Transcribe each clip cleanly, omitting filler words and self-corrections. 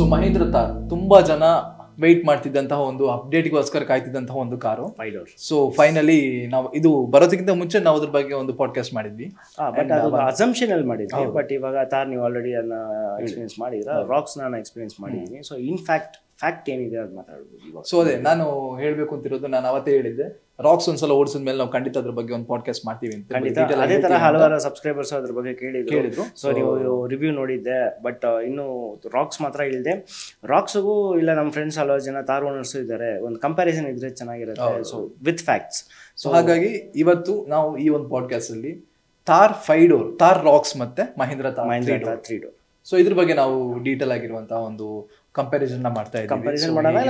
ಮಹೇಂದ್ರ ತಾರ್ ತುಂಬಾ ಜನ ವೆಯ್ಟ್ ಮಾಡ್ತಿದ್ದಂತಹ ಒಂದು ಅಪ್ಡೇಟ್ಗೋಸ್ಕರ ಕಾಯ್ತಿದ್ದಂತಹ ಒಂದು ಕಾರು. ಸೊ ಫೈನಲಿ ನಾವು ಇದು ಬರೋದಕ್ಕಿಂತ ಮುಂಚೆ ನಾವು ಅದ್ರ ಬಗ್ಗೆ ಒಂದು ಪಾಡ್ಕಾಸ್ಟ್ ಮಾಡಿದ್ವಿ. ಬಟ್ ಅದು ಅಸಂಪ್ಷನ್ ಅಲ್ಲಿ ಮಾಡಿದ್ವಿ. ಬಟ್ ಇವಾಗ ತಾರ್ ನೀವು ಆಲ್ರೆಡಿ ಅದನ್ನ ಎಕ್ಸ್ಪೀರಿಯನ್ಸ್ ಮಾಡಿದ್ರ, ರಾಕ್ಸ್ ನಾನು ಎಕ್ಸ್ಪೀರಿಯನ್ಸ್ ಮಾಡಿದ್ದೀನಿ. ಸೊ ಇನ್ ಫ್ಯಾಕ್ಟ್ ಏನಿದೆ ಅದು ಮಾತಾಡ್ಬೋದು. ಸೊ ಅದೇ ನಾನು ಹೇಳ್ಬೇಕು ಅಂತಿರೋದು, ನಾನು ಅವತ್ತೇ ಹೇಳಿದ್ದೆ ರಾಕ್ಸ್ ಒಂದ್ಸಲ ಓಡಿಸಿದ ಮೇಲೆ ನಾವು ಖಂಡಿತ ಅದ್ರ ಬಗ್ಗೆ ಒಂದು ಪಾಡ್ಕಾಸ್ಟ್ ಮಾಡ್ತೀವಿ ಅಂತ. ಅದೇ ತರ ಹಲವಾರು ಸಬ್ಸ್ಕ್ರೈಬರ್ಸ್ ಅದ್ರ ಬಗ್ಗೆ ಕೇಳಿದ್ರು. ಸೊ ನೀವು ರಿವ್ಯೂ ನೋಡಿದ್ದೆ, ಬಟ್ ಇನ್ನು ರಾಕ್ಸ್ ಮಾತ್ರ ಇಲ್ಲದೆ, ರಾಕ್ಸ್ಗೂ ಇಲ್ಲ ನಮ್ಮ ಫ್ರೆಂಡ್ಸ್ ಹಲವಾರು ಜನ ತಾರ್ ಓನರ್ಸ್ ಇದ್ದಾರೆ, ಒಂದು ಕಂಪ್ಯಾರಿಸನ್ ಇದ್ರೆ ಚೆನ್ನಾಗಿರುತ್ತೆ. So with facts. ಸೊ ಹಾಗಾಗಿ ಇವತ್ತು ನಾವು ಈ ಒಂದು ಪಾಡ್ಕಾಸ್ಟ್ ಅಲ್ಲಿ ತಾರ್ 5 ಡೋರ್, ತಾರ್ ರಾಕ್ಸ್ ಮತ್ತೆ ಮಹೇಂದ್ರ ತಾರ್ 3 ಡೋರ್, ಸೊ ಇದ್ರ ಬಗ್ಗೆ ನಾವು ಡೀಟೇಲ್ ಆಗಿರುವಂತಹ ಒಂದು ಕಂಪ್ಯಾರಿಸನ್ ಮಾಡ್ತಾ ಇದ್ದೀವಿ.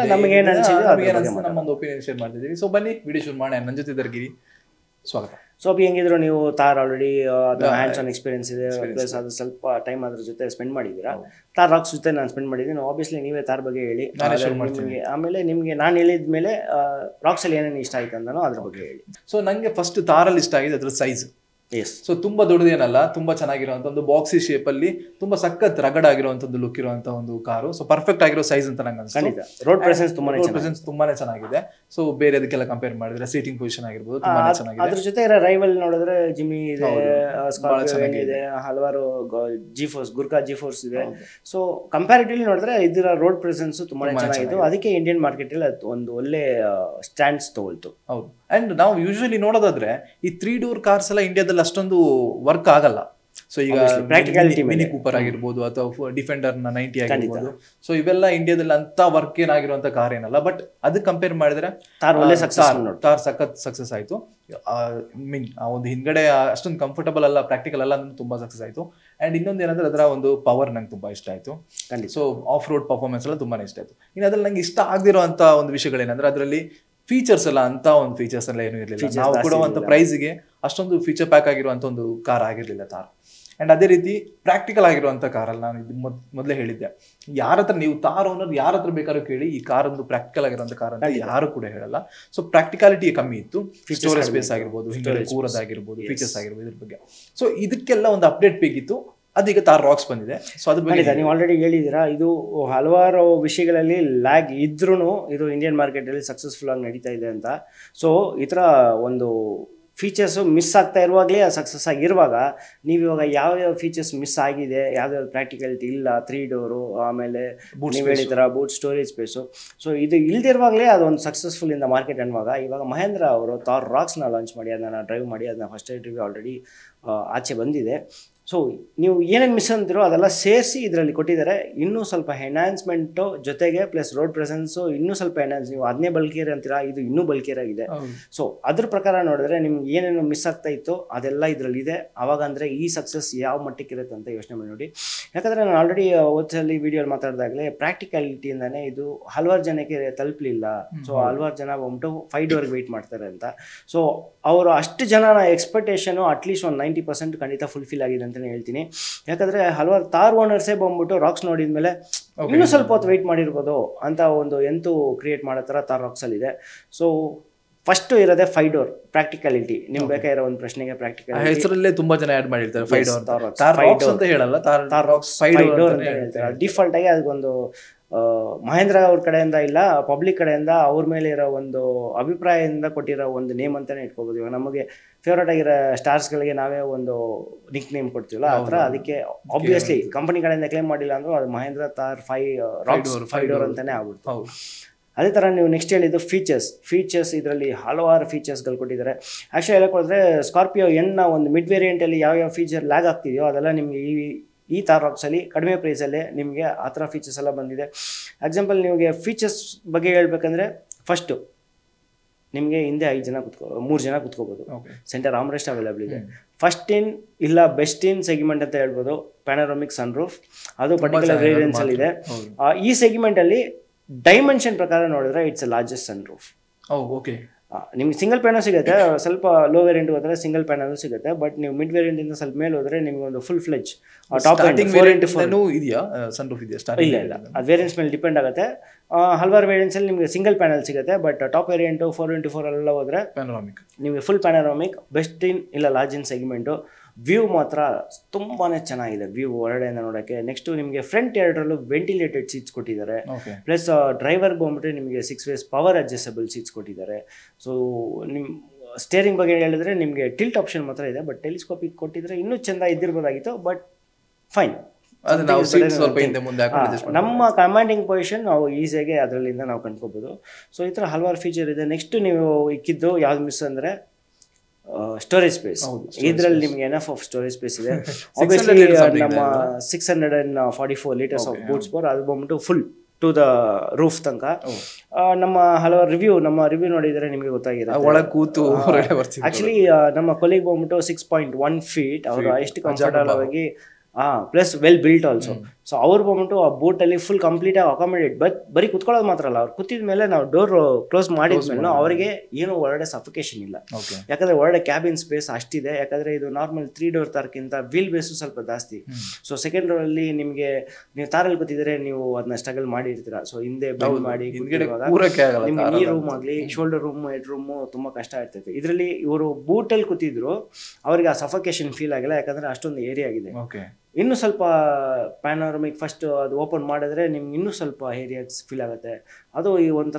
ನಮ್ಮೊಂದು ಒಪಿನಿಯನ್ ಶೇರ್ ಮಾಡ್ತಾ ಇದ್ದೀವಿ. ಸೊ ಬನ್ನಿ ವಿಡಿಯೋ ಶುರು ಮಾಡೋಣ. ನನ್ನ ಜೊತೆ ಇದ್ದಾರೆ ಗಿರಿ, ಸ್ವಾಗತ. ಸೊ ಹೆಂಗಿದ್ರು ನೀವು Thar already hands on experience ಇದೆ, ಪ್ಲಸ್ ಅದು ಸ್ವಲ್ಪ ಟೈಮ್ ಅದ್ರ ಜೊತೆ ಸ್ಪೆಂಡ್ ಮಾಡಿದ್ದೀರಾ. ತಾರ್ ರಾಕ್ಸ್ ಜೊತೆ ನಾನು ಸ್ಪೆಂಡ್ ಮಾಡಿದ್ದೀನಿ. ಆಬ್ವಿಯಸ್ಲಿ ನೀವೇ ತಾರ್ ಬಗ್ಗೆ ಹೇಳಿ, ಆಮೇಲೆ ನಿಮಗೆ ನಾನು ಹೇಳಿದ ಮೇಲೆ ರಾಕ್ಸ್ ಅಲ್ಲಿ ಏನೇನು ಇಷ್ಟ ಆಯ್ತು ಅಂತಾನೋ ಅದ್ರ ಬಗ್ಗೆ ಹೇಳಿ. ಸೊ ನಂಗೆ ಫಸ್ಟ್ ತಾರಲ್ಲಿ ಇಷ್ಟ ಆಗಿದೆ ಅದ್ರ ಸೈಜ್. ಸೊ ತುಂಬಾ ದೊಡ್ಡದೇನಲ್ಲ, ತುಂಬಾ ಚೆನ್ನಾಗಿರುವಂತ ಒಂದು ಬಾಕ್ಸಿ ಶೇಪ್ ಅಲ್ಲಿ ತುಂಬಾ ಸಖತ್ ರಗಡ್ ಆಗಿರುವಂತದ್ದು ಲುಕ್ ಇರುವಂತ ಒಂದು ಕಾರು. ಸೊ ಪರ್ಫೆಕ್ಟ್ ಆಗಿರೋ ಸೈಜ್ ಅಂತ ನಂಗೆ ಅನ್ಸುತ್ತೆ. ರೋಡ್ ಪ್ರೆಸೆನ್ಸ್ ತುಂಬಾನೇ ಚೆನ್ನಾಗಿದೆ. ಸೊ ಬೇರೆ ಅದಕ್ಕೆಲ್ಲ ಕಂಪೇರ್ ಮಾಡಿದ್ರೆ ಸೀಟಿಂಗ್ ಪೊಸಿಷನ್ ಆಗಿರ್ಬೋದು ತುಂಬಾನೇ ಚೆನ್ನಾಗಿದೆ. ಅದ್ರ ಜೊತೆ ಇರೋ ರೈವಲ್ ನೋಡಿದ್ರೆ ಜಿಮ್ಮಿ ಇದೆ, ಸ್ಕಾರ್ಪಿಯೋ ಇದೆ, ಹಲವಾರು ಜಿಫೋರ್ಸ್, ಗುರ್ಕಾ ಜಿಫೋರ್ಸ್ ಇದೆ. ಸೊ ಕಂಪ್ಯಾರಿಟಿವ್ಲಿ ನೋಡಿದ್ರೆ ಇದರ ರೋಡ್ ಪ್ರೆಸೆನ್ಸ್ ತುಂಬಾನೇ ಚೆನ್ನಾಗಿತ್ತು. ಅದಕ್ಕೆ ಇಂಡಿಯನ್ ಮಾರ್ಕೆಟ್ ಅಲ್ಲಿ ಒಂದು ಒಳ್ಳೆ ಸ್ಟ್ಯಾಂಡ್ಸ್ ತಗೊಳ್ತು. ಹೌದು. ಅಂಡ್ ನಾವು ಯೂಶುವಲಿ ನೋಡೋದಾದ್ರೆ ಈ 3 ಡೋರ್ ಕಾರ್ಸ್ ಎಲ್ಲ ಇಂಡಿಯಾದಲ್ಲಿ ಅಷ್ಟೊಂದು ವರ್ಕ್ ಆಗಲ್ಲ. ಸೊ ಈಗ ಪ್ರಾಕ್ಟಿಕಾಲಿಟಿ ಮಿನಿ ಕೂಪರ್ ಆಗಿರ್ಬೋದು ಅಥವಾ ಡಿಫೆಂಡರ್ 90 ಆಗಿರ್ಬೋದು, ಸೊ ಇವೆಲ್ಲ ಇಂಡಿಯಾದಲ್ಲಿ ಅಂತ ವರ್ಕ್ ಏನಾಗಿರುವಂತ ಕಾರ್ ಏನಲ್ಲ. ಬಟ್ ಅದಕ್ಕೆ ಕಂಪೇರ್ ಮಾಡಿದ್ರೆ ತಾರ್ ಸಖತ್ ಸಕ್ಸಸ್ ಆಯ್ತು. ಮೀನ್ ಆ ಒಂದು ಹಿಂದ್ಗಡೆ ಅಷ್ಟೊಂದು ಕಂಫರ್ಟಬಲ್ ಅಲ್ಲ, ಪ್ರಾಕ್ಟಿಕಲ್ ಅಲ್ಲ, ಅಂದ್ರೆ ತುಂಬಾ ಸಕ್ಸಸ್ ಆಯ್ತು. ಅಂಡ್ ಇನ್ನೊಂದು ಏನಂದ್ರೆ ಅದರ ಒಂದು ಪವರ್ ನಂಗೆ ತುಂಬಾ ಇಷ್ಟ ಆಯ್ತು. ಸೊ ಆಫ್ ರೋಡ್ ಪರ್ಫಾರ್ಮೆನ್ಸ್ ಎಲ್ಲ ತುಂಬಾನೇ ಇಷ್ಟ ಆಯ್ತು. ಇನ್ನು ಅದ್ರಲ್ಲಿ ನಂಗೆ ಇಷ್ಟ ಆಗದಿರುವಂತ ಒಂದು ವಿಷಯಗಳೇನಂದ್ರೆ ಅದರಲ್ಲಿ ಫೀಚರ್ಸ್ ಎಲ್ಲ ಅಂತ ಒಂದು ಫೀಚರ್ಸ್ ಎಲ್ಲ ಏನು ಇರಲಿಲ್ಲ. ನಾವು ಕೊಡುವಂತ ಪ್ರೈಸ್ಗೆ ಅಷ್ಟೊಂದು ಫೀಚರ್ ಪ್ಯಾಕ್ ಆಗಿರುವಂತ ಒಂದು ಕಾರ್ ಆಗಿರ್ಲಿಲ್ಲ ತಾರ್. ಅಂಡ್ ಅದೇ ರೀತಿ ಪ್ರಾಕ್ಟಿಕಲ್ ಆಗಿರುವಂತ ಕಾರಲ್ಲಿ ನಾನು ಇದು ಮೊದಲೇ ಹೇಳಿದ್ದೆ, ಯಾರ ಹತ್ರ ನೀವು ತಾರ್ ಓನರ್ ಯಾರ ಹತ್ರ ಬೇಕಾದ್ರೂ ಕೇಳಿ ಈ ಕಾರ್ ಒಂದು ಪ್ರಾಕ್ಟಿಕಲ್ ಆಗಿರುವಂತ ಕಾರ್ ಅಂತ ಯಾರು ಕೂಡ ಹೇಳಲ್ಲ. ಸೊ ಪ್ರಾಕ್ಟಿಕಾಲಿಟಿ ಕಮ್ಮಿ ಇತ್ತು. ಸ್ಟೋರೇಜ್ ಸ್ಪೇಸ್ ಆಗಿರ್ಬೋದು, ಹಿಂದೆ ಕೂರದಾಗಿರ್ಬೋದು, ಫೀಚರ್ಸ್ ಆಗಿರ್ಬೋದು, ಇದ್ರ ಬಗ್ಗೆ. ಸೊ ಇದಕ್ಕೆಲ್ಲ ಒಂದು ಅಪ್ಡೇಟ್ ಬೇಕಿತ್ತು. ಅದೀಗ ತಾರ್ ರಾಕ್ಸ್ ಬಂದಿದೆ. ಸೊ ಅದ್ರ ಬಗ್ಗೆ ನೀವು ಆಲ್ರೆಡಿ ಹೇಳಿದ್ದೀರಾ, ಇದು ಹಲವಾರು ವಿಷಯಗಳಲ್ಲಿ ಲ್ಯಾಗ್ ಇದ್ರೂ ಇದು ಇಂಡಿಯನ್ ಮಾರ್ಕೆಟಲ್ಲಿ ಸಕ್ಸಸ್ಫುಲ್ ಆಗಿ ನಡೀತಾ ಇದೆ ಅಂತ. ಸೊ ಈ ಥರ ಒಂದು ಫೀಚರ್ಸು ಮಿಸ್ ಆಗ್ತಾ ಇರುವಾಗಲೇ ಸಕ್ಸಸ್ ಆಗಿರುವಾಗ ನೀವು ಇವಾಗ ಯಾವ್ಯಾವ ಫೀಚರ್ಸ್ ಮಿಸ್ ಆಗಿದೆ, ಯಾವ್ಯಾವ ಪ್ರಾಕ್ಟಿಕಾಲಿಟಿ ಇಲ್ಲ, 3 ಡೋರು, ಆಮೇಲೆ ನೀವು ಹೇಳಿದಾರ ಬೂಟ್ ಸ್ಟೋರೇಜ್ ಸ್ಪೇಸು, ಸೊ ಇದು ಇಲ್ದಿರುವಾಗಲೇ ಅದೊಂದು ಸಕ್ಸಸ್ಫುಲ್ ಇಂದ ಮಾರ್ಕೆಟ್ ಅನ್ನುವಾಗ ಇವಾಗ ಮಹೇಂದ್ರ ಅವರು ತಾರ್ ರಾಕ್ಸ್ನ ಲಾಂಚ್ ಮಾಡಿ ಅದನ್ನು ಡ್ರೈವ್ ಮಾಡಿ ಅದನ್ನ ಫಸ್ಟ್ ರಿವ್ಯೂ ಆಲ್ರೆಡಿ ಆಚೆ ಬಂದಿದೆ. ಸೊ ನೀವು ಏನೇನು ಮಿಸ್ ಅಂತಿರೋ ಅದೆಲ್ಲ ಸೇರಿಸಿ ಇದರಲ್ಲಿ ಕೊಟ್ಟಿದ್ದಾರೆ. ಇನ್ನೂ ಸ್ವಲ್ಪ ಎನ್ಹಾನ್ಸ್ಮೆಂಟು ಜೊತೆಗೆ ಪ್ಲಸ್ ರೋಡ್ ಪ್ರೆಸೆನ್ಸು ಇನ್ನೂ ಸ್ವಲ್ಪ ಎನ್ಹಾನ್ಸ್. ನೀವು ಅದನ್ನೇ ಬಲ್ಕಿಯರ್ ಅಂತೀರಾ, ಇದು ಇನ್ನೂ ಬಲ್ಕಿಯರ್ ಆಗಿದೆ. ಸೊ ಅದ್ರ ಪ್ರಕಾರ ನೋಡಿದ್ರೆ ನಿಮ್ಗೆ ಏನೇನು ಮಿಸ್ ಆಗ್ತಾ ಇತ್ತು ಅದೆಲ್ಲ ಇದರಲ್ಲಿ ಇದೆ. ಅವಾಗ ಅಂದರೆ ಈ ಸಕ್ಸಸ್ ಯಾವ ಮಟ್ಟಕ್ಕೆ ಇರುತ್ತೆ ಅಂತ ಯೋಚನೆ ಮಾಡಿ ನೋಡಿ. ಯಾಕಂದರೆ ನಾನು ಆಲ್ರೆಡಿ ಓದ್ಸಲ್ಲಿ ವಿಡಿಯೋಲಿ ಮಾತಾಡಿದಾಗಲೇ ಪ್ರಾಕ್ಟಿಕಾಲಿಟಿಯಿಂದಾನೇ ಇದು ಹಲವಾರು ಜನಕ್ಕೆ ತಲುಪಲಿಲ್ಲ. ಸೊ ಹಲವಾರು ಜನ ಬಂದ್ಬಿಟ್ಟು 5 ಡೋರ್ಗೆ ವೆಯ್ಟ್ ಮಾಡ್ತಾರೆ ಅಂತ. ಸೊ ಅವರು ಅಷ್ಟು ಜನ ಎಕ್ಸ್ಪೆಕ್ಟೇಷನು ಅಟ್ಲೀಸ್ಟ್ ಒಂದು 90% ಖಂಡಿತ ಫುಲ್ಫಿಲ್ ಆಗಿದೆ ಅಂತಲೇ ಹೇಳ್ತೀನಿ. ಯಾಕಂದರೆ ಹಲವಾರು ತಾರ್ ಓನರ್ಸೇ ಬಂದ್ಬಿಟ್ಟು ರಾಕ್ಸ್ ನೋಡಿದ್ಮೇಲೆ ಇನ್ನೂ ಸ್ವಲ್ಪ ಹೊತ್ತು ವೆಯ್ಟ್ ಮಾಡಿರ್ಬೋದು ಅಂತ ಒಂದು ಎಂತೂ ಕ್ರಿಯೇಟ್ ಮಾಡೋ ಥರ ತಾರ್ ರಾಕ್ಸಲ್ಲಿ ಇದೆ. ಸೊ ಫಸ್ಟ್ ಇರೋದೇ 5 ಡೋರ್ ಪ್ರಾಕ್ಟಿಕಾಲಿಟಿ. ನಿಮ್ಗೆ ಬೇಕಾಗಿರೋ ಒಂದು ಪ್ರಶ್ನೆಗೆ ಪ್ರಾಕ್ಟಿಕಲ್ ಹೆಸರಲ್ಲೇ ತುಂಬಾ ಜನ ಆಡ್ ಮಾಡಿರ್ತಾರೆ 5 ಡೋರ್ ತಾರ್ ರಾಕ್ಸ್ ಅಂತ ಹೇಳಲ್ಲ, ತಾರ್ ರಾಕ್ಸ್ 5 ಡೋರ್ ಅಂತ ಹೇಳ್ತಾರೆ. ಡಿಫಾಲ್ಟ್ ಆಗಿ ಅದಕ್ಕೊಂದು ಮಹೇಂದ್ರ ಅವ್ರ ಕಡೆಯಿಂದ ಇಲ್ಲ, ಪಬ್ಲಿಕ್ ಕಡೆಯಿಂದ ಅವ್ರ ಮೇಲೆ ಇರೋ ಒಂದು ಅಭಿಪ್ರಾಯದಿಂದ ಕೊಟ್ಟಿರೋ ಒಂದು ನೇಮ್ ಅಂತಾನೆ ಇಟ್ಕೋಬೋದು. ಇವಾಗ ನಮಗೆ ಫೇವ್ರೇಟ್ ಆಗಿರೋ ಸ್ಟಾರ್ಸ್ಗಳಿಗೆ ನಾವೇ ಒಂದು ನಿಕ್ ನೇಮ್ ಕೊಡ್ತೀವಲ್ಲ ಆ ಥರ. ಅದಕ್ಕೆ ಆಬ್ವಿಯಸ್ಲಿ ಕಂಪನಿ ಕಡೆಯಿಂದ ಕ್ಲೇಮ್ ಮಾಡಿಲ್ಲ ಅಂದ್ರೂ ಅದು ಮಹೇಂದ್ರ ತಾರ್ 5 ಡೋರ್ ಅಂತಾನೆ ಆಗ್ಬಿಡ್ತು. ಅದೇ ಥರ ನೀವು ನೆಕ್ಸ್ಟ್ ಹೇಳಿದ್ದು ಫೀಚರ್ಸ್ ಇದರಲ್ಲಿ ಹಲವಾರು ಫೀಚರ್ಸ್ಗಳು ಕೊಟ್ಟಿದ್ದಾರೆ. ಆ್ಯಕ್ಚುಲಿ ಹೇಳೋಕ್ಕೋದ್ರೆ ಸ್ಕಾರ್ಪಿಯೋ ಎನ್ನ ಒಂದು ಮಿಡ್ ವೇರಿಯಂಟಲ್ಲಿ ಯಾವ್ಯಾವ ಫೀಚರ್ ಲ್ಯಾಗ್ ಆಗ್ತಿದೆಯೋ ಅದೆಲ್ಲ ನಿಮಗೆ ಈ ತಾರ್ ರಾಕ್ಸಲ್ಲಿ ಕಡಿಮೆ ಪ್ರೈಸಲ್ಲೇ ನಿಮಗೆ ಆ ಥರ ಫೀಚರ್ಸ್ ಎಲ್ಲ ಬಂದಿದೆ. ಎಕ್ಸಾಂಪಲ್ ನಿಮಗೆ ಫೀಚರ್ಸ್ ಬಗ್ಗೆ ಹೇಳ್ಬೇಕಂದ್ರೆ ಫಸ್ಟು ನಿಮಗೆ ಹಿಂದೆ 3 ಜನ ಕುತ್ಕೋಬೋದು. ಸೆಂಟರ್ ಆರ್ಮ್ರೆಸ್ಟ್ ಅವೈಲೇಬಲ್ ಇದೆ. ಫಸ್ಟ್ ಇನ್ ಇಲ್ಲ ಬೆಸ್ಟ್ ಇನ್ ಸೆಗ್ಮೆಂಟ್ ಅಂತ ಹೇಳ್ಬೋದು. ಪ್ಯಾನೋರಾಮಿಕ್ ಸನ್ರೂಫ್ ಅದು ಪರ್ಟಿಕ್ಯುಲರ್ ವೇರಿಯಂಟ್ಸಲ್ಲಿ ಇದೆ. ಈ ಸೆಗ್ಮೆಂಟಲ್ಲಿ ಡೈಮೆನ್ಷನ್ ಪ್ರಕಾರ ನೋಡಿದ್ರೆ ಇಟ್ಸ್ ಲಾರ್ಜೆಸ್ಟ್ ಸನ್ರೂಫ್. ಓಕೆ, ನಿಮ್ಗೆ ಸಿಂಗಲ್ ಪ್ಯಾನಲ್ ಸಿಗುತ್ತೆ. ಸ್ವಲ್ಪ ಲೋ ವೇರಿಯಂಟ್ ಹೋದರೆ ಸಿಂಗಲ್ ಪ್ಯಾನಲ್ ಸಿಗುತ್ತೆ. ಬಟ್ ನೀವು ಮಿಡ್ ವೇರಿಯಂಟ್ ಇಂದ ಸ್ವಲ್ಪ ಮೇಲೆ ಹೋದರೆ ನಿಮ್ಗೆ ಒಂದು ಫುಲ್ ಫ್ಲೆಜ್ ಟಾಪ್ ಇದೆಯಾ ಸನ್ರೂಫ್ ಇದೆಯಾ? ಇಲ್ಲ, ಅದು ವೇರಿಯಂಟ್ಸ್ ಮೇಲೆ ಡಿಪೆಂಡ್ ಆಗುತ್ತೆ. ಹಲವಾರು ವೇರಿಯಂಟ್ಸಲ್ಲಿ ನಿಮಗೆ ಸಿಂಗಲ್ ಪ್ಯಾನಲ್ ಸಿಗುತ್ತೆ. ಬಟ್ ಟಾಪ್ ವೇರಿಯಂಟು 4x4 ಎಲ್ಲ ಹೋದರೆ ಪ್ಯಾನೋರಾಮಿಕ್ ನಿಮಗೆ ಫುಲ್ ಪ್ಯಾನೋರಾಮಿಕ್ ಬೆಸ್ಟ್ ಇನ್ ಇಲ್ಲ ಲಾರ್ಜ್ ಇನ್ ಸೆಗ್ಮೆಂಟು. ವ್ಯೂ ಮಾತ್ರ ತುಂಬಾ ಚೆನ್ನಾಗಿದೆ, ವ್ಯೂ ಹೊರಡೆಯಿಂದ ನೋಡೋಕ್ಕೆ. ನೆಕ್ಸ್ಟು ನಿಮಗೆ ಫ್ರಂಟ್ ಎರಡರಲ್ಲೂ ವೆಂಟಿಲೇಟೆಡ್ ಸೀಟ್ಸ್ ಕೊಟ್ಟಿದ್ದಾರೆ. ಪ್ಲಸ್ ಡ್ರೈವರ್ಗೆ ಬಂದ್ಬಿಟ್ಟು ನಿಮಗೆ 6 ways ಪವರ್ ಅಡ್ಜಸ್ಟಬಲ್ ಸೀಟ್ಸ್ ಕೊಟ್ಟಿದ್ದಾರೆ. ಸೊ ನಿಮ್ಮ ಸ್ಟೇರಿಂಗ್ ಬಗ್ಗೆ ಹೇಳಿದ್ರೆ ನಿಮಗೆ ಟಿಲ್ಟ್ ಆಪ್ಷನ್ ಮಾತ್ರ ಇದೆ, ಬಟ್ ಟೆಲಿಸ್ಕೋಪಿಕ್ ಕೊಟ್ಟಿದ್ರೆ ಇನ್ನೂ ಚೆಂದ ಇದ್ದಿರ್ಬೋದಾಗಿತ್ತು, ಬಟ್ ಫೈನ್. ನಮ್ಮ ಕಮಾಂಡಿಂಗ್ ಪೊಸಿಷನ್ ನಾವು ಈಸಿಯಾಗಿ ಅದರಲ್ಲಿಂದ ನಾವು ಕಂಡ್ಕೋಬಹುದು. ಸೊ ಈ ಥರ ಹಲವಾರು ಫೀಚರ್ ಇದೆ. ನೆಕ್ಸ್ಟ್ ನೀವು ಇಕ್ಕಿದ್ದು ಯಾವ್ದು ಮಿಸ್ ಅಂದರೆ ಸ್ಟೋರೇಜ್ ಸ್ಪೇಸ್. ಇದರಲ್ಲಿ ನಿಮ್ಗೆ ಎನಫ್ ಆಫ್ ಸ್ಟೋರೇಜ್ ಸ್ಪೇಸ್ ಇದೆ. ಆಬ್ವಿಯಸ್ಲಿ ನಮ್ಮ 644 ಲೀಟರ್ಸ್ ಆಫ್ ಬೂಟ್ ಸ್ಪೋರ್ ಅದು ಬಂದ್ಬಿಟ್ಟು ಫುಲ್ ಟು ದ ರೂಫ್ ತನಕ. ನಮ್ಮ ಹಲವಾರು ರಿವ್ಯೂ ನೋಡಿದರೆ ನಿಮಗೆ ಗೊತ್ತಾಗಿರುತ್ತೆ. ಆಕ್ಚುಲಿ ನಮ್ಮ ಕೊಲಿಗ್ ಬಂದ್ಬಿಟ್ಟು 6.1 feet, ಅವರು ಎಷ್ಟು ಕಂಫರ್ಟಬಲ್ ಆಗಿ plus well built also. So ಅವ್ರು ಬಂದ್ಬಿಟ್ಟು ಆ ಬೋಟಲ್ಲಿ ಫುಲ್ ಕಂಪ್ಲೀಟ್ ಆಗಿ ಅಕಾಮಿಡೇಟ್, ಬರೀ ಕುತ್ಕೊಳ್ಳೋದು ಮಾತ್ರ ಅಲ್ಲ, ಅವ್ರು ಕೂತಿದ ಮೇಲೆ ನಾವು ಡೋರ್ ಕ್ಲೋಸ್ ಮಾಡಿದ್ಮೇಲೆ ಅವರಿಗೆ ಏನು ಹೊರಗಡೆ ಸಫಿಕೇಶನ್ ಇಲ್ಲ. ಯಾಕಂದ್ರೆ ಹೊರಗಡೆ ಕ್ಯಾಬಿನ್ ಸ್ಪೇಸ್ ಅಷ್ಟಿದೆ. ಯಾಕಂದ್ರೆ ಇದು ನಾರ್ಮಲ್ 3 door ತಾರ್ಕಿಂತ ವೀಲ್ ಬೇಸು ಸ್ವಲ್ಪ ಜಾಸ್ತಿ. ಸೊ ಸೆಕೆಂಡ್ ರೋ ಅಲ್ಲಿ ನಿಮಗೆ ನೀವು ತಾರಲ್ಲಿ ಕೂತಿದ್ರೆ ನೀವು ಅದನ್ನ ಸ್ಟ್ರಗಲ್ ಮಾಡಿರ್ತೀರಾ. ಸೊ ಹಿಂದೆ ಬೆಂಡ್ ಮಾಡಿ ನಿಮ್ಗೆ ನೀ ರೂಮ್ ಆಗಲಿ ಶೋಲ್ಡರ್ ರೂಮ್ ಹೆಡ್ ರೂಮ್ ತುಂಬಾ ಕಷ್ಟ ಇರ್ತೈತೆ. ಇದರಲ್ಲಿ ಇವರು ಬೂಟಲ್ಲಿ ಕೂತಿದ್ರು, ಅವ್ರಿಗೆ ಆ ಸಫಿಕೇಶನ್ ಫೀಲ್ ಆಗಿಲ್ಲ, ಯಾಕಂದ್ರೆ ಅಷ್ಟೊಂದು ಏರಿಯಾ ಆಗಿದೆ. ಇನ್ನೂ ಸ್ವಲ್ಪ ಪ್ಯಾನೋರಮಿಕ್ ಫಸ್ಟ್ ಅದು ಓಪನ್ ಮಾಡಿದ್ರೆ ನಿಮ್ಗೆ ಇನ್ನೂ ಸ್ವಲ್ಪ ಏರಿಯಾಸ್ ಫೀಲ್ ಆಗುತ್ತೆ. ಅದು ಈ ಒಂಥರ